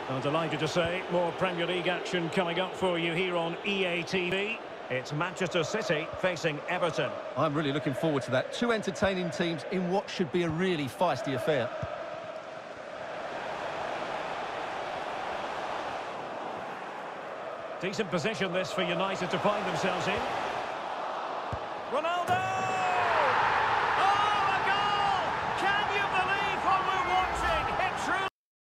I'm delighted to say more Premier League action coming up for you here on EA TV. It's Manchester City facing Everton. I'm really looking forward to that. Two entertaining teams in what should be a really feisty affair. Decent position this for United to find themselves in. Ronaldo!